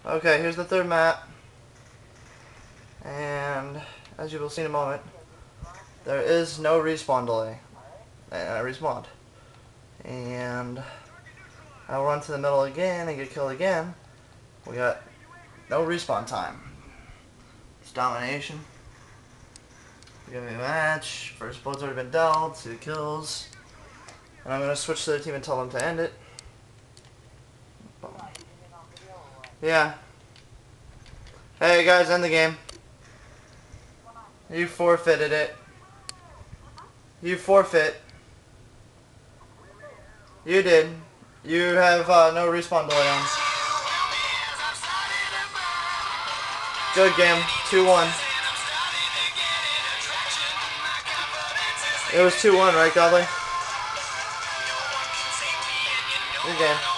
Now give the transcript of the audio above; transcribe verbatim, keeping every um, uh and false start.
Okay, here's the third map. And as you will see in a moment, there is no respawn delay. And I respawned. And I'll run to the middle again and get killed again. We got no respawn time. It's domination. We got a match. First blood's already been dealt. Two kills. And I'm going to switch to their team and tell them to end it. Yeah. Hey guys, end the game. You forfeited it. You forfeit. You did. You have uh, no respawn delay on. Good game. two one. It was two one, right, Godly? Good game.